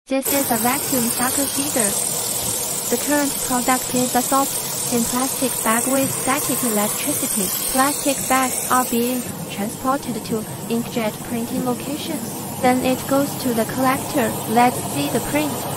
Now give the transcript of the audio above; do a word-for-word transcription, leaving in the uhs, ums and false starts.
This is a vacuum sucker feeder. The current product is a soft, thin plastic bag with static electricity. Plastic bags are being transported to inkjet printing locations. Then it goes to the collector. Let's see the print.